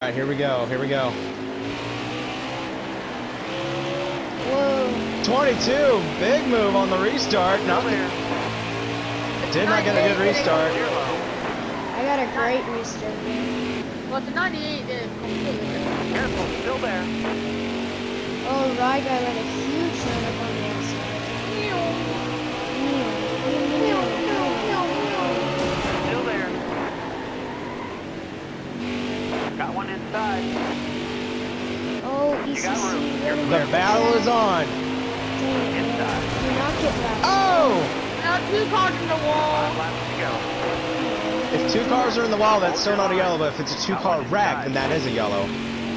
All right, here we go. Here we go. Whoa. 22. Big move on the restart. Did not get a good restart. I got a great restart. Well, the 98 is completely different. Careful, still there. Oh, Rye guy ran a huge run up on the outside. Still there. Got one inside. Oh, You got room. ECC. The battle is on. Inside. Do not get left. Oh! Now 2 cars in the wall. 5 laps to go. If 2 cars are in the wall, that's still not a yellow, but if it's a 2-car wreck, then that is a yellow.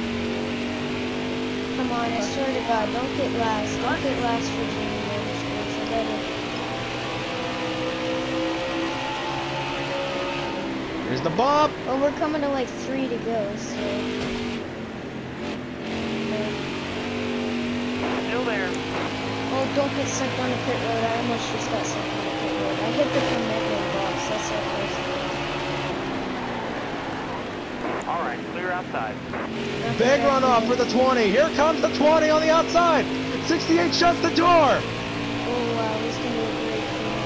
Come on, I swear to God, don't get last. Don't get last for Junior Motorsports. I got it. Here's the bump. Well, we're coming to like 3 to go, so. Still there. Oh, don't get sucked on the pit road. I almost just got sucked on the pit road. I hit the commitment box. That's how close it All right, clear outside. was. Big runoff for the 20. Here comes the 20 on the outside. 68 shuts the door. Oh, wow. This can be a great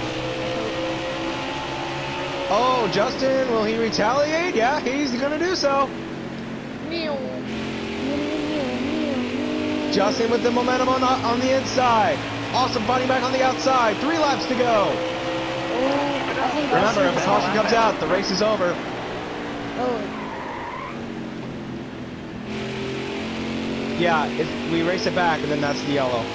finish. Oh, Justin, will he retaliate? Yeah, he's going to do so. Meow. Justin with the momentum on the inside. Awesome fighting back on the outside. 3 laps to go. Oh, I think Remember, if that's the caution comes out, the race is over. Oh, Yeah, if we race it back, and then that's the yellow.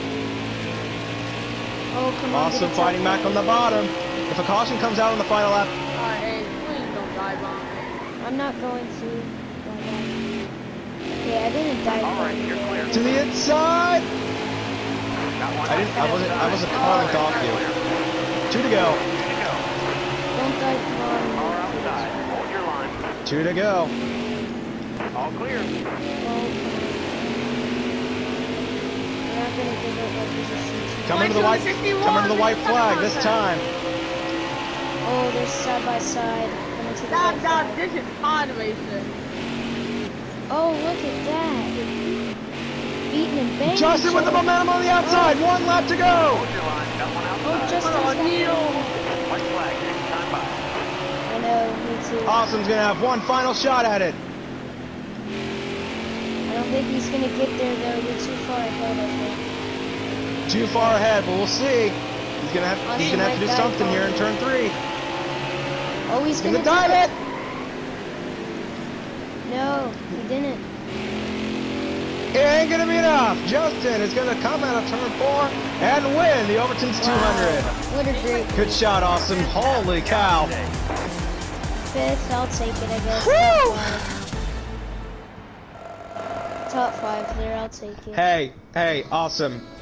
oh, come on. Awesome fighting back on the bottom. If a caution comes out on the final lap, Alright, hey, please don't die bomb me. I'm not going to. Okay, I didn't die. All right, you're clear. to the inside. Got one I wasn't calling off you. 2 to go. 2 to go. Don't die, come on. Car outside. Hold your line. 2 to go. All clear. Oh, we're not gonna give it like this is Come into the white flag this time. Oh, they're side by side. Coming to the Stop, white stop, flag. this is pod racing. Oh, look at that. Beating and banging. Justin with the momentum on the outside. 1 lap to go. Hold your line. Got one Oh, outside. Justin's Oh, got Neil. White flag. Next time by. I know, me too. Awesome's going to have 1 final shot at it. I don't think he's gonna get there though. We're too far ahead, I think. Too far ahead, but we'll see. He's gonna have to do something here in turn 3. Oh, he's He's gonna gonna dive do it. No, he didn't. It ain't gonna be enough. Justin is gonna come out of turn 4 and win the Overton's 200. What a great Good shot, Awesome. Holy cow. 5th. I'll take it, I guess. Woo! Top 5 there. I'll take it. Hey, Awesome.